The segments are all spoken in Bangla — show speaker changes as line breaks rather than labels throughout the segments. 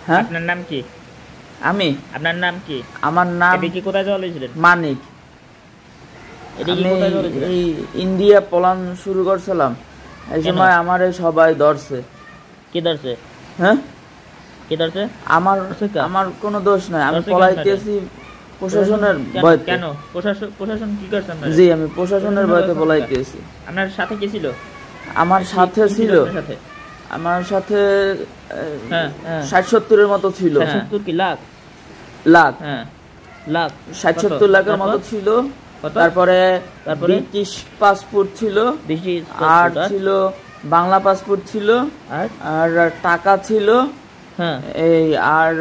হ্যাঁ,
আপনার নাম কি?
আমি
আপনার নাম কি?
আমার নাম
এদিকে কোথায় যাওয়া হয়েছিলেন?
মানিক।
এদিকে
আমি
কোথায় যাওয়া হয়েছিলেন?
এই ইন্ডিয়া পলান শুরু করছিলাম, এই
কেন?
সময় আমারে সবাই ধরছে।
কে ধরছে?
হ্যাঁ,
কে ধরছে?
আমার
ধরছে কে?
আমার কোনো দোষ নাই, আমি
ধরছে কেন
পলাইতেছি প্রশাসনের
কেন?
ভয়তে।
কেন? প্রশাসন কি করছে আপনার?
জি, আমি প্রশাসনের ভয়তে পলাইতেছি।
আপনার সাথে কে ছিল?
আমার সাথে
কি
ছিল,
আপনার সাথে?
আমার সাথে
হ্যাঁ, হ্যাঁ।
60-70-এর মতো ছিল।
70 কি লাখ?
লাখ,
হ্যাঁ, লাখ।
60-70 লাখের মতো
তারপর?
ছিল।
কত?
তারপরে
তারপরে?
ব্রিটিশ পাসপোর্ট ছিল,
বেশি
আর ছিল বাংলা পাসপোর্ট ছিল,
আর
আর টাকা ছিল,
হ্যাঁ,
এই আর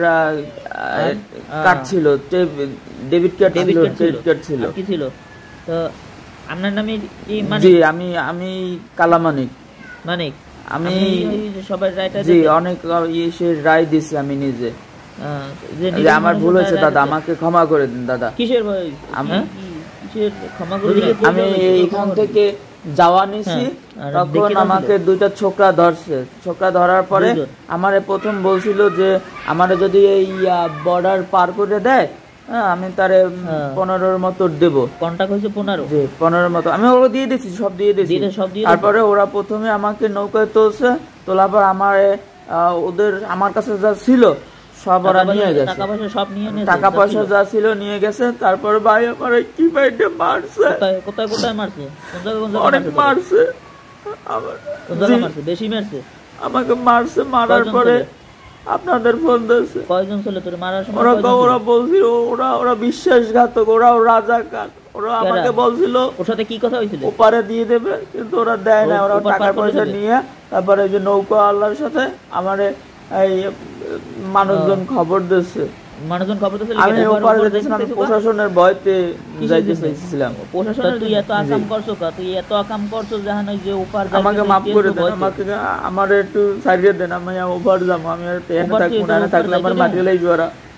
কার্ড ছিল, ডেবিট কার্ড ছিল, ক্রেডিট কার্ড ছিল।
আর কি ছিল? তো আপনার নামে কি মানে?
জি, আমি কালামানিক।
মানিক,
আমি
ওই যে সবাই রায়টা
জি অনেক সে রায় দিছি আমি নিজে,
যে
যে আমার ভুল হয়েছে দাদা, আমাকে ক্ষমা করে দিন দাদা।
কিসের ভয়?
আমি-
কিসের ক্ষমা করে দিলে?
আমি এইখান থেকে যাওয়া নিছি,
আর
তখন
দেখে দাও
আমাকে দুইটা ছোকরা ধরছে। ছোকরা ধরার পরে
দুইজন?
আমারে প্রথম বলছিল যে আমারে যদি এই বর্ডার পার করে দেয়, হ্যাঁ, আমি তারে 15-র মতো দেবো।
কন্টাক্ট হয়েছে 15?
জি, 15-র মতো আমি ওগুলো দিয়ে দিচ্ছি, সব দিয়ে দিচ্ছি।
সব দিয়ে
তারপরে ওরা প্রথমে আমাকে নৌকায় তুলছে, তোলার পর ওদের আমার কাছে যা ছিল সব ওরা নিয়ে গেছে,
টাকা পয়সা সব নিয়ে নিয়েছে?
টাকা পয়সা যা ছিল নিয়ে গেছে। তারপর ভাই আমার কি বাইটে মারছে,
কোথায় কোথায় মারছে? কোন জায়গায়
অনেক মারছে, আমার
কোন জায়গায় মারছে? বেশি মারছে?
আমাকে মারছে। মারার
কয়জন
পরে
ছেলে?
আপনাদের ফোন দিয়েছে।
কয়জন ছিল তোর মারার সময়?
ওরা
কয়জন ছিল?
ওরা বলছিল ওরা বিশ্বাসঘাতক, ওরা রাজাকার। ওরা আমাকে বলছিল
ওর সাথে কি কথা হয়েছিল?
ওপারে দিয়ে দেবে, কিন্তু ওরা দেয় না। ওরা
ওপার
টাকা
পার করে
পয়সা
দেবে?
নিয়ে তারপরে এই যে নৌকা আল্লাহর সাথে আমারে এই মানুষজন খবর দিচ্ছে।
মানুষজন খবর দিয়েছিল?
আমি ওপারে যেতেছিলাম, প্রশাসনের ভয়তে যাইতে চাইছিলাম।
প্রশাসনের তুই এত আকাম করছো কা? তুই এত আকাম করছো জাহান ওই যে ওপার
আমাকে মাফ করে দেন, আমার একটু সারিয়ে দেন, আমি ওপার যাবো। আমি আর ট্রেনে থাকবো না, থাকলে আমার মাটি লাগবে ওরা।